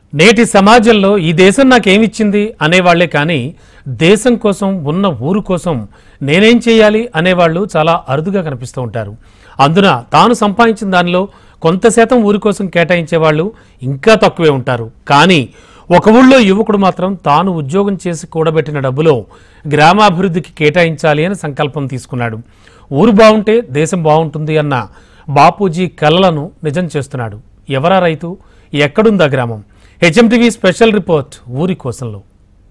నేటి సమాజంలో ఈ దేశం నాకేమిచ్చింది అనేవాళ్లే కానీ దేశం కోసం ఉన్న ఊరు కోసం నేనేం చేయాలి అనేవాళ్ళు చాలా అరుదుగా కనిపిస్తూ ఉంటారు. అందున తాను సంపాదించిన దానిలో కొంత శాతం ఊరి కోసం కేటాయించేవాళ్ళు ఇంకా తక్కువే ఉంటారు. కానీ ఒక ఊళ్ళో యువకుడు మాత్రం తాను ఉద్యోగం చేసి కూడబెట్టిన డబ్బులో గ్రామాభివృద్ధికి కేటాయించాలి అని సంకల్పం తీసుకున్నాడు. ఊరు బాగుంటే దేశం బాగుంటుంది అన్న బాపూజీ కలలను నిజం చేస్తున్నాడు. ఎవరా రైతు, ఎక్కడుందా గ్రామం? హెచ్ఎంటీవీ స్పెషల్ రిపోర్ట్ ఊరి కోసంలో.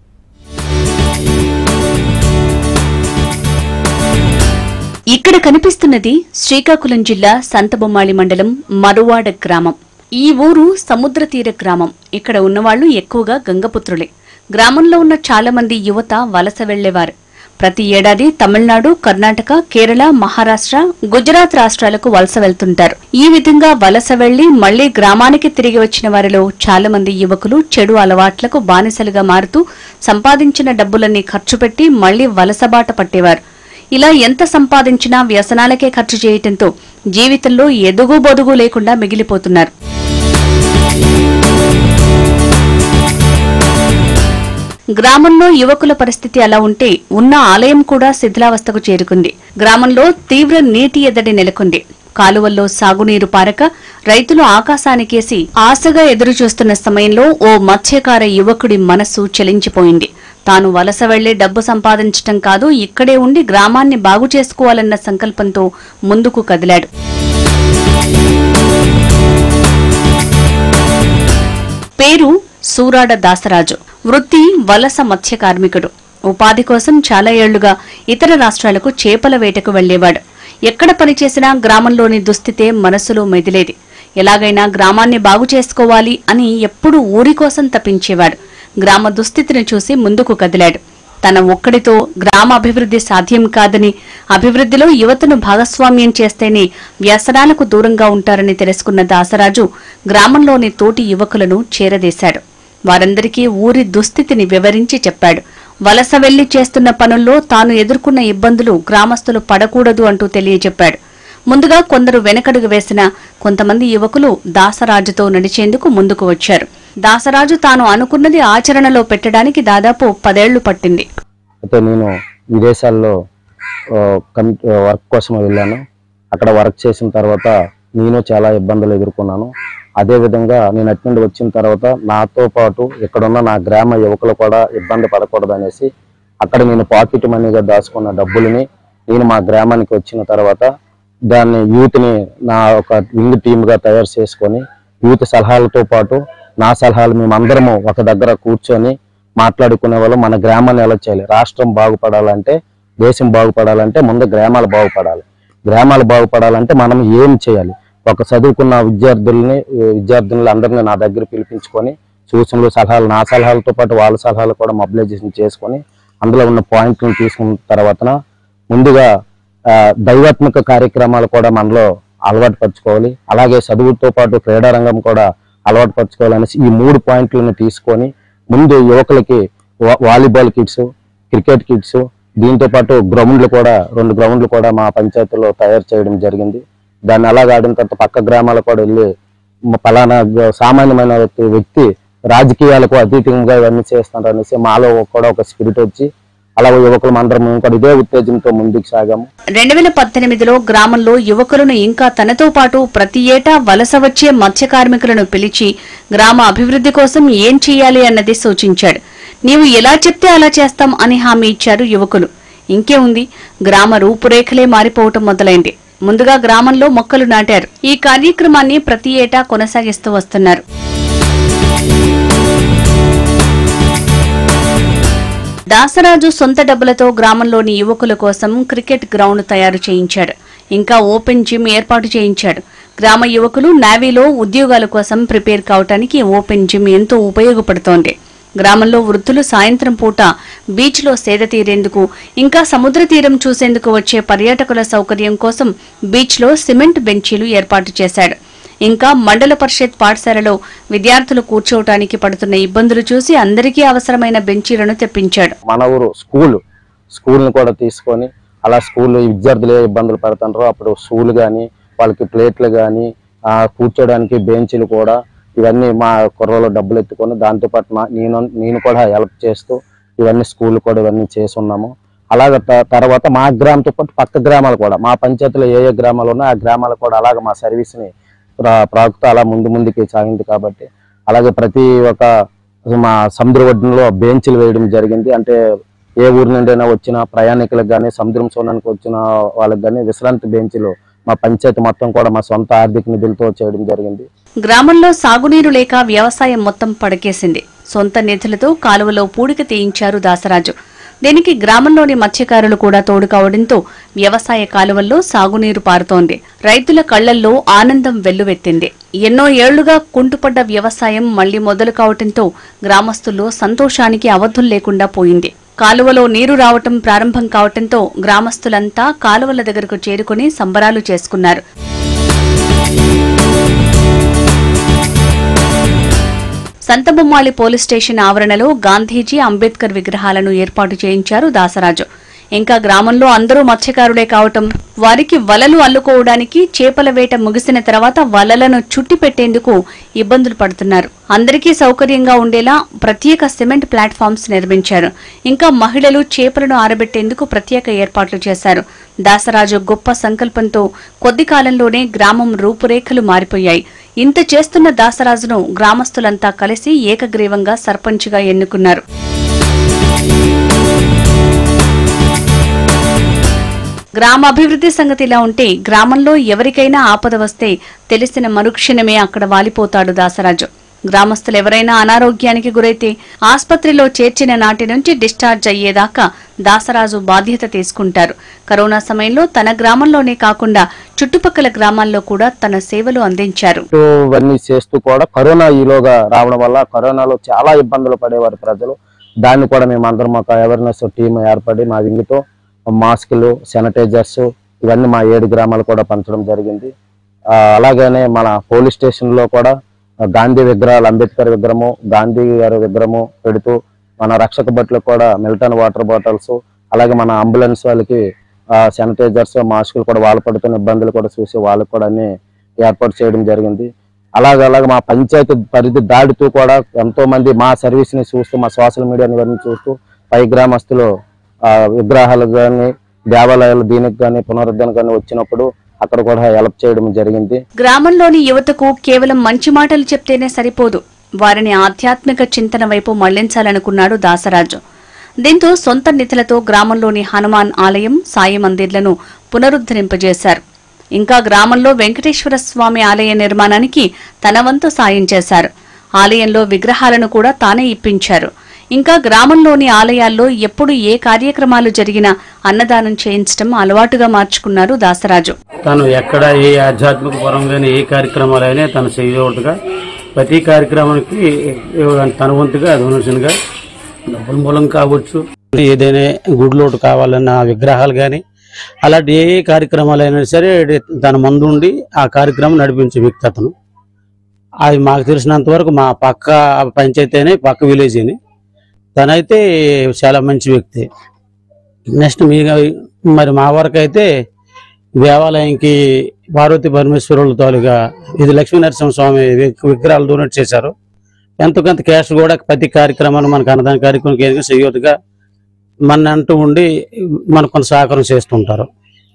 ఇక్కడ కనిపిస్తున్నది శ్రీకాకుళం జిల్లా సంతబొమ్మాళి మండలం మరువాడ గ్రామం. ఈ ఊరు సముద్ర తీర గ్రామం. ఇక్కడ ఉన్నవాళ్లు ఎక్కువగా గంగపుత్రులే. గ్రామంలో ఉన్న చాలా మంది యువత వలస వెళ్లేవారు. ప్రతి ఏడాది తమిళనాడు, కర్ణాటక, కేరళ, మహారాష్ట్ర, గుజరాత్ రాష్ట్రాలకు వలస వెళ్తుంటారు. ఈ విధంగా వలస వెళ్లి మళ్లీ గ్రామానికి తిరిగి వచ్చిన వారిలో చాలా మంది యువకులు చెడు అలవాట్లకు బానిసలుగా మారుతూ సంపాదించిన డబ్బులన్నీ ఖర్చు పెట్టి మళ్లీ వలసబాట పట్టేవారు. ఇలా ఎంత సంపాదించినా వ్యసనాలకే ఖర్చు చేయటంతో జీవితంలో ఎదుగు బొదుగు లేకుండా మిగిలిపోతున్నారు. గ్రామంలో యువకుల పరిస్థితి అలా ఉంటే ఉన్న ఆలయం కూడా శిథిలావస్థకు చేరుకుంది. గ్రామంలో తీవ్ర నీటి ఎద్దడి నెలకొంది. కాలువల్లో సాగునీరు పారక రైతులు ఆకాశానికేసి ఆశగా ఎదురుచూస్తున్న సమయంలో ఓ మత్స్యకార యువకుడి మనస్సు చలించిపోయింది. తాను వలస వెళ్లి డబ్బు సంపాదించటం కాదు, ఇక్కడే ఉండి గ్రామాన్ని బాగు చేసుకోవాలన్న సంకల్పంతో ముందుకు కదిలాడు. పేరు సూరాడ దాసరాజు. వృత్తి వలస మత్స్య కార్మికుడు. ఉపాధి కోసం చాలా ఏళ్లుగా ఇతర రాష్ట్రాలకు చేపల వేటకు వెళ్లేవాడు. ఎక్కడ పనిచేసినా గ్రామంలోని దుస్థితే మనసులో మెదిలేది. ఎలాగైనా గ్రామాన్ని బాగు చేసుకోవాలి అని ఎప్పుడూ ఊరి కోసం తప్పించేవాడు. గ్రామ దుస్థితిని చూసి ముందుకు కదిలాడు. తన ఒక్కడితో గ్రామ అభివృద్ధి సాధ్యం కాదని, అభివృద్ధిలో యువతను భాగస్వామ్యం చేస్తేనే వ్యసనాలకు దూరంగా ఉంటారని తెలుసుకున్న దాసరాజు గ్రామంలోని తోటి యువకులను చేరదీశాడు. వారందరికీ ఊరి దుస్థితిని వివరించి చెప్పాడు. వలస వెళ్లి చేస్తున్న పనుల్లో తాను ఎదుర్కొన్న ఇబ్బందులు గ్రామస్తులు పడకూడదు అంటూ తెలియజెప్పాడు. ముందుగా కొందరు వెనకడుగు వేసిన కొంతమంది యువకులు దాసరాజుతో నడిచేందుకు ముందుకు వచ్చారు. దాసరాజు తాను అనుకున్నది ఆచరణలో పెట్టడానికి దాదాపు 10 ఏళ్లు పట్టింది. అయితే నేను విదేశాల్లో వర్క్ కోసం వెళ్ళాను. అక్కడ వర్క్ చేసిన తర్వాత నేను చాలా ఇబ్బందులు ఎదుర్కొన్నాను. అదేవిధంగా నేను అటెండ్ వచ్చిన తర్వాత నాతో పాటు ఇక్కడున్న నా గ్రామ యువకులు కూడా ఇబ్బంది పడకూడదు అనేసి అక్కడ నేను పాకెట్ మనీగా దాచుకున్న డబ్బులని నేను మా గ్రామానికి వచ్చిన తర్వాత దాన్ని యూత్ని నా ఒక వింగ్ టీమ్గా తయారు చేసుకొని యూత్ సలహాలతో పాటు నా సలహాలు మేమందరము ఒక దగ్గర కూర్చొని మాట్లాడుకునే వాళ్ళు. మన గ్రామాన్ని ఎలా చేయాలి, రాష్ట్రం బాగుపడాలంటే, దేశం బాగుపడాలంటే ముందు గ్రామాలు బాగుపడాలి. గ్రామాలు బాగుపడాలంటే మనం ఏం చేయాలి? ఒక చదువుకున్న విద్యార్థులని అందరినీ నా దగ్గర పిలిపించుకొని సూచనలు, సలహాలు, నా సలహాలతో పాటు వాళ్ళ సలహాలు కూడా మొబిలైజేషన్ చేసుకొని అందులో ఉన్న పాయింట్లను తీసుకున్న తర్వాత ముందుగా దైవాత్మక కార్యక్రమాలు కూడా మనలో అలవాటు పరచుకోవాలి. అలాగే చదువుతో పాటు క్రీడారంగం కూడా అలవాటు పరచుకోవాలనేసి ఈ 3 పాయింట్లను తీసుకొని ముందు యువకులకి వాలీబాల్ కిట్స్, క్రికెట్ కిట్స్, దీంతో పాటు గ్రౌండ్లు కూడా 2 గ్రౌండ్లు కూడా మా పంచాయతీలో తయారు చేయడం జరిగింది. దాన్ని అలాగ ఆడిన తర్వాత పక్క గ్రామాలకు కూడా వెళ్ళి ఫలానా సామాన్యమైన వ్యక్తి రాజకీయాలకు అతీతంగా ఇవన్నీ చేస్తున్నారు అనేసి మాలో కూడా ఒక స్పిరిట్ వచ్చి అలా యువకులు అందరం కూడా ఇదే ఉత్తేజంతో ముందుకు సాగాము. 2018లో గ్రామంలో యువకులను ఇంకా తనతో పాటు ప్రతి ఏటా వలస వచ్చే మత్స్య కార్మికులను పిలిచి గ్రామ అభివృద్ధి కోసం ఏం చేయాలి అన్నది సూచించాడు. నీవు ఎలా చెప్తే అలా చేస్తాం అని హామీ ఇచ్చారు యువకులు. ఇంకే ఉంది, గ్రామ రూపురేఖలే మారిపోవటం మొదలైంది. ముందుగా గ్రామంలో మొక్కలు నాటారు. ఈ కార్యక్రమాన్ని ప్రతి ఏటా కొనసాగిస్తూ వస్తున్నారు. దాసరాజు సొంత డబ్బులతో గ్రామంలోని యువకుల కోసం క్రికెట్ గ్రౌండ్ తయారు చేయించాడు. ఇంకా ఓపెన్ జిమ్ ఏర్పాటు చేయించాడు. గ్రామ యువకులు నేవీలో ఉద్యోగాల కోసం ప్రిపేర్ కావటానికి ఓపెన్ జిమ్ ఎంతో ఉపయోగపడుతోంది. గ్రామంలో వృద్ధులు సాయంత్రం పూట బీచ్లో సేద తీరేందుకు, ఇంకా సముద్ర తీరం చూసేందుకు వచ్చే పర్యాటకుల సౌకర్యం కోసం బీచ్లో సిమెంట్ బెంచీలు ఏర్పాటు చేశాడు. ఇంకా మండల పరిషత్ పాఠశాలలో విద్యార్థులు కూర్చోవటానికి పడుతున్న ఇబ్బందులు చూసి అందరికీ అవసరమైన బెంచీలను తెప్పించాడు. మన ఊరు స్కూల్ని కూడా తీసుకొని అలా స్కూల్లో విద్యార్థులు ఏ ఇబ్బందులు పడుతుంటారో అప్పుడు స్కూల్ కానీ వాళ్ళకి ప్లేట్లు కానీ కూర్చోడానికి బెంచీలు కూడా ఇవన్నీ మా కుర్రలో డబ్బులు ఎత్తుకొని దాంతోపాటు నేను కూడా హెల్ప్ చేస్తూ ఇవన్నీ స్కూల్ కూడా ఇవన్నీ చేస్తున్నాము. అలాగే తర్వాత మా గ్రామంతో పాటు పక్క గ్రామాలు కూడా, మా పంచాయతీలో ఏ గ్రామాలు ఉన్నాయో ఆ గ్రామాలు కూడా అలాగే మా సర్వీస్ని ప్రాకుతూ అలా ముందుకి సాగింది. కాబట్టి అలాగే ప్రతి ఒక్క మా సముద్ర ఒడ్డులో బెంచ్లు వేయడం జరిగింది. అంటే ఏ ఊరి నుండైనా వచ్చిన ప్రయాణికులకు కానీ సముద్రం చూడడానికి వచ్చిన వాళ్ళకి కానీ విశ్రాంతి బెంచ్లు మా పంచాయతీ మొత్తం కూడా మా సొంత ఆర్థిక నిధులతో చేయడం జరిగింది. గ్రామంలో సాగునీరు లేక వ్యవసాయం మొత్తం పడకేసింది. సొంత నిధులతో కాలువలో పూడిక తీయించారు దాసరాజు. దీనికి గ్రామంలోని మత్స్యకారులు కూడా తోడు కావడంతో వ్యవసాయ కాలువల్లో సాగునీరు పారుతోంది. రైతుల కళ్లల్లో ఆనందం వెల్లువెత్తింది. ఎన్నో ఏళ్లుగా కుంటుపడ్డ వ్యవసాయం మళ్లీ మొదలు కావడంతో గ్రామస్తుల్లో సంతోషానికి అవధులు లేకుండా పోయింది. కాలువలో నీరు రావటం ప్రారంభం కావటంతో గ్రామస్తులంతా కాలువల దగ్గరకు చేరుకుని సంబరాలు చేసుకున్నారు. సంతబొమ్మాళి పోలీస్ స్టేషన్ ఆవరణలో గాంధీజీ, అంబేద్కర్ విగ్రహాలను ఏర్పాటు చేయించారు దాసరాజు. ఇంకా గ్రామంలో అందరూ మత్స్యకారులే కావటం, వారికి వలలు అల్లుకోవడానికి చేపల వేట ముగిసిన తర్వాత వలలను చుట్టి పెట్టేందుకు ఇబ్బందులు పడుతున్నారు. అందరికీ సౌకర్యంగా ఉండేలా ప్రత్యేక సిమెంట్ ప్లాట్ఫామ్స్ నిర్మించారు. ఇంకా మహిళలు చేపలను ఆరబెట్టేందుకు ప్రత్యేక ఏర్పాట్లు చేశారు. దాసరాజు గొప్ప సంకల్పంతో కొద్ది కాలంలోనే గ్రామం రూపురేఖలు మారిపోయాయి. ఇంత చేస్తున్న దాసరాజును గ్రామస్తులంతా కలిసి ఏకగ్రీవంగా సర్పంచ్గా ఎన్నుకున్నారు. గ్రామాభివృద్ధి సంగతి ఇలా ఉంటే గ్రామంలో ఎవరికైనా ఆపద వస్తే తెలిసిన మరుక్షణమే అక్కడ వాలిపోతాడు దాసరాజు. గ్రామస్తులు ఎవరైనా అనారోగ్యానికి గురైతే ఆస్పత్రిలో చేర్చిన నాటి నుంచి డిశ్చార్జ్ అయ్యేదాకా దాసరాజు బాధ్యత తీసుకుంటారు. కరోనా సమయంలో తన గ్రామంలోనే కాకుండా చుట్టుపక్కల గ్రామాల్లో కూడా తన సేవలు అందించారు. ఇవన్నీ చేస్తూ కూడా కరోనా ఈలోగా రావడం వల్ల కరోనాలో చాలా ఇబ్బందులు పడేవారు ప్రజలు. దాన్ని కూడా మేమందరం ఒక అవేర్నెస్ టీం ఏర్పడి మా వింగితో మాస్కులు, శానిటైజర్స్ ఇవన్నీ మా 7 గ్రామాలు కూడా పంచడం జరిగింది. అలాగనే మన పోలీస్ స్టేషన్లో కూడా గాంధీ విగ్రహాలు, అంబేద్కర్ విగ్రహము, గాంధీ గారి విగ్రహము పెడుతూ మన రక్షక భటులకు కూడా మిల్టన్ వాటర్ బాటిల్స్, అలాగే మన అంబులెన్స్ వాళ్ళకి శానిటైజర్స్, మాస్కులు కూడా వాళ్ళు పడుతున్న ఇబ్బందులు కూడా చూసి వాళ్ళకి కూడా అన్ని ఏర్పాటు చేయడం జరిగింది. అలాగే మా పంచాయతీ పరిధి దాడుతూ కూడా ఎంతో మంది మా సర్వీస్ని చూస్తూ, మా సోషల్ మీడియాని ఇవన్నీ చూస్తూ పై గ్రామస్తులు విగ్రహాలు కానీ దేవాలయాలు దీనికి కానీ పునరుద్ధరణ కానీ వచ్చినప్పుడు అక్కడ కూడా హెల్ప్ చేయడం జరిగింది. గ్రామంలోని యువతకు కేవలం మంచి మాటలు చెప్తేనే సరిపోదు, వారిని ఆధ్యాత్మిక చింతన వైపు మళ్లించాలనుకున్నాడు దాసరాజు. దీంతో సొంత నిధులతో గ్రామంలోని హనుమాన్ ఆలయం, సాయి మందిర్లను పునరుద్ధరింపజేశారు. ఇంకా గ్రామంలో వెంకటేశ్వర స్వామి ఆలయ నిర్మాణానికి తన వంతు సాయం చేశారు. ఆలయంలో విగ్రహాలను కూడా తానే ఇప్పించారు. ఇంకా గ్రామంలోని ఆలయాల్లో ఎప్పుడు ఏ కార్యక్రమాలు జరిగినా అన్నదానం చేయించడం అలవాటుగా మార్చుకున్నారు దాసరాజు. తను ఎక్కడ ఏ ఆధ్యాత్మిక పరంగానే ఏ కార్యక్రమాలైనా తను చేయవట్టుగా ప్రతి కార్యక్రమానికి తన వంతుగా డొనేషన్గా డబ్బుల మూలం కావచ్చు, ఏదైనా గుడిలోటు కావాలన్న విగ్రహాలు కానీ అలాంటి ఏ కార్యక్రమాలైనా సరే తన ముందుండి ఆ కార్యక్రమం నడిపించే వ్యక్తి అతను. అది మాకు తెలిసినంత వరకు మా పక్క పంచాయతీ అని పక్క విలేజ్ అని తనైతే చాలా మంచి వ్యక్తి. నెక్స్ట్ మరి మా వరకు అయితే దేవాలయంకి పార్వతీ పరమేశ్వరుల తాలుగా ఇది లక్ష్మీ నరసింహస్వామి విగ్రహాలు డొనేట్ చేశారు. ఎంతో కొంత క్యాష్ కూడా ప్రతి కార్యక్రమాన్ని మనకు అన్నదాన కార్యక్రమం చేయొద్దుగా మన అంటూ ఉండి మనకు కొంత సహకారం చేస్తుంటారు.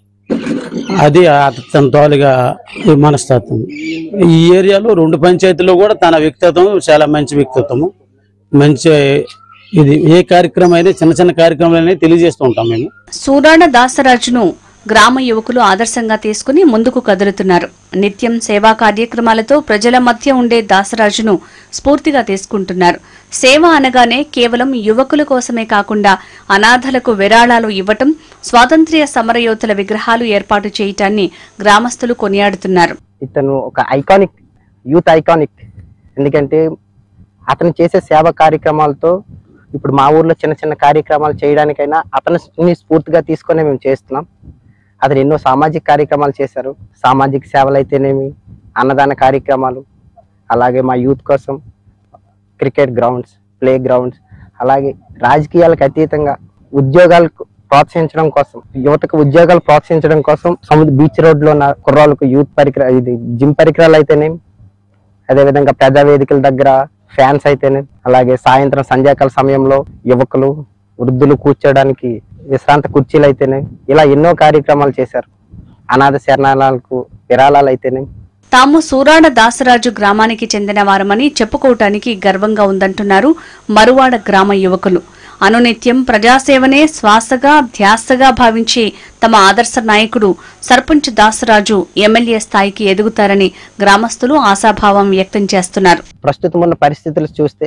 అది తన తాలుగా మనస్తత్వం. ఈ ఏరియాలో 2 పంచాయతీలో కూడా తన వ్యక్తిత్వం చాలా మంచి వ్యక్తిత్వము. మంచి ఇది ఏ కార్యక్రమం అయితే చిన్న చిన్న కార్యక్రమాలనే తెలియజేస్తూ ఉంటాం మేము. సూరాడ దాసరాజును గ్రామ యువకులు ఆదర్శంగా తీసుకుని ముందుకు కదులుతున్నారు. నిత్యం సేవా కార్యక్రమాలతో ప్రజల మధ్య ఉండే దాసరాజును స్ఫూర్తిగా తీసుకుంటున్నారు. సేవ అనగానే కేవలం యువకుల కోసమే కాకుండా అనాథలకు విరాళాలు ఇవ్వటం, స్వాతంత్ర్య సమరయోధుల విగ్రహాలు ఏర్పాటు చేయటాన్ని గ్రామస్తులు కొనియాడుతున్నారు. ఇతను ఒక ఐకానిక్, యూత్ ఐకానిక్. ఎందుకంటే అతను చేసే సేవా కార్యక్రమాలతో ఇప్పుడు మా ఊర్లో చిన్న చిన్న కార్యక్రమాలు చేయడానికైనా అతని స్ఫూర్తిగా తీసుకునే మేము చేస్తున్నాం. అతను ఎన్నో సామాజిక కార్యక్రమాలు చేశారు. సామాజిక సేవలు అయితేనేమి, అన్నదాన కార్యక్రమాలు, అలాగే మా యూత్ కోసం క్రికెట్ గ్రౌండ్స్, ప్లే గ్రౌండ్స్, అలాగే రాజకీయాలకు అతీతంగా ఉద్యోగాలకు ప్రోత్సహించడం కోసం, యువతకు ఉద్యోగాలు ప్రోత్సహించడం కోసం బీచ్ రోడ్ లో ఉన్న కుర్రాళ్ళకు యూత్ పరికరాలు, ఇది జిమ్ పరికరాలు అయితేనేమి, అదేవిధంగా ప్రజావేదికల దగ్గర ఫ్యాన్స్ అయితేనే, అలాగే సాయంత్రం సంధ్యాకాల సమయంలో యువకులు వృద్ధులు కూర్చోడానికి విశ్రాంత కుర్చీలు అయితేనే, ఇలా ఎన్నో కార్యక్రమాలు చేశారు. అనాథ శరణాలయాలకు విరాళాలు అయితేనే. తాము సూరాడ దాసరాజు గ్రామానికి చెందిన వారమని చెప్పుకోవటానికి గర్వంగా ఉందంటున్నారు మరువాడ గ్రామ యువకులు. అనునిత్యం ప్రజాసేవనే శ్వాసగా ధ్యాసగా భావించి తమ ఆదర్శ నాయకుడు సర్పంచ్ దాసరాజు ఎమ్మెల్యే స్థాయికి ఎదుగుతారని గ్రామస్తులు ఆశాభావం వ్యక్తం చేస్తున్నారు. ప్రస్తుతం ఉన్న పరిస్థితులు చూస్తే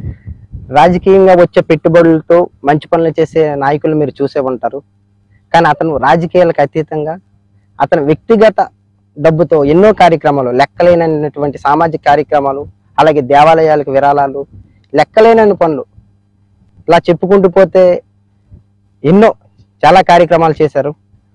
రాజకీయంగా వచ్చే పెట్టుబడులతో మంచి పనులు చేసే నాయకులు మీరు చూసే ఉంటారు. కానీ అతను రాజకీయాలకు అతీతంగా అతను వ్యక్తిగత డబ్బుతో ఎన్నో కార్యక్రమాలు, లెక్కలేనటువంటి సామాజిక కార్యక్రమాలు, అలాగే దేవాలయాలకు విరాళాలు, లెక్కలేనన్ని పనులు, ఇలా చెప్పుకుంటూ పోతే ఎన్నో చాలా కార్యక్రమాలు చేశారు.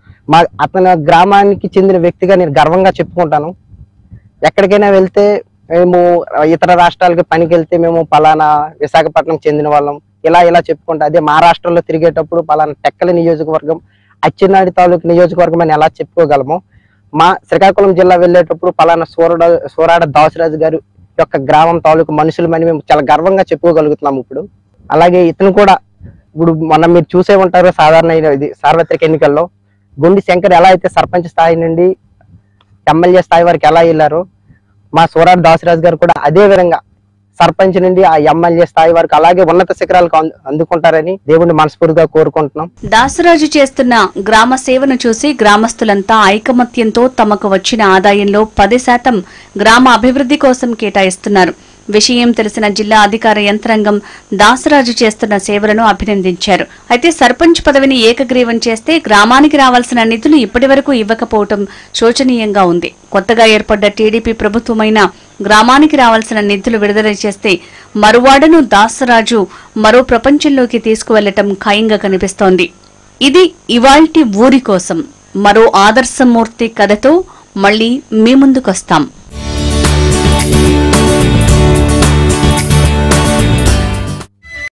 అతని గ్రామానికి చెందిన వ్యక్తిగా నేను గర్వంగా చెప్పుకుంటాను. ఎక్కడికైనా వెళ్తే మేము ఇతర రాష్ట్రాలకి పనికి వెళ్తే మేము పలానా విశాఖపట్నం చెందిన వాళ్ళం ఇలా చెప్పుకుంటా. అదే మహారాష్ట్రలో తిరిగేటప్పుడు పలానా టెక్కలి నియోజకవర్గం, అచ్చినాడి తాలూకు నియోజకవర్గం అని ఎలా చెప్పుకోగలము. మా శ్రీకాకుళం జిల్లా వెళ్ళేటప్పుడు పలానా సూరాడ దాసరాజు గారు యొక్క గ్రామం తాలూకు మనుషులమని మేము చాలా గర్వంగా చెప్పుకోగలుగుతున్నాము. ఇప్పుడు అలాగే ఇతను కూడా ఇప్పుడు మొన్న మీరు చూసే ఉంటారు సార్వత్రిక ఎన్నికల్లో గుండి శంకర్ ఎలా అయితే సర్పంచ్ స్థాయి నుండి ఎమ్మెల్యే స్థాయి వరకు ఎలా వెళ్ళారో, మా సూరాడ దాసరాజు గారు కూడా అదే విధంగా సర్పంచ్ నుండి ఆ ఎమ్మెల్యే స్థాయి వరకు అలాగే ఉన్నత శిఖరాలకు అందుకుంటారని దేవుణ్ణి మనస్ఫూర్తిగా కోరుకుంటున్నాం. దాసరాజు చేస్తున్న గ్రామ సేవను చూసి గ్రామస్తులంతా ఐకమత్యంతో తమకు వచ్చిన ఆదాయంలో 10% గ్రామ అభివృద్ధి కోసం కేటాయిస్తున్నారు. విషయం తెలిసిన జిల్లా అధికార యంత్రాంగం దాసరాజు చేస్తున్న సేవలను అభినందించారు. అయితే సర్పంచ్ పదవిని ఏకగ్రీవం చేస్తే గ్రామానికి రావాల్సిన నిధులు ఇప్పటివరకు ఇవ్వకపోవటం శోచనీయంగా ఉంది. కొత్తగా ఏర్పడ్డ టీడీపీ ప్రభుత్వమైన గ్రామానికి రావాల్సిన నిధులు విడుదల చేస్తే మరువాడను దాసరాజు మరో ప్రపంచంలోకి తీసుకువెళ్లటం ఖాయంగా కనిపిస్తోంది. ఇది ఇవాల్టి ఊరి కోసం మరో ఆదర్శమూర్తి కథతో మళ్లీ మీ ముందుకొస్తాం.